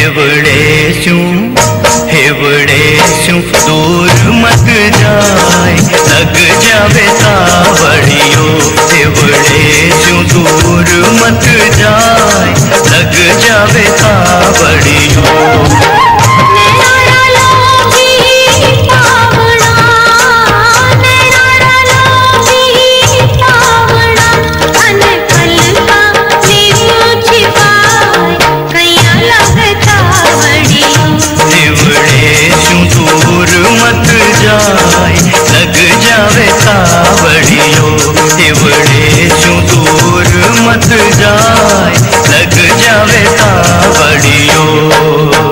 हिवड़ेशू दूर मत जाए, लग जावे तावड़ियो। हिवड़ेशू दूर मत जाए, लग जावे तावड़ियो। दूर मत जाए, लग जावे तावड़ियो। हिवड़ेशू दूर मत जाए, लग जावे तावड़ियो।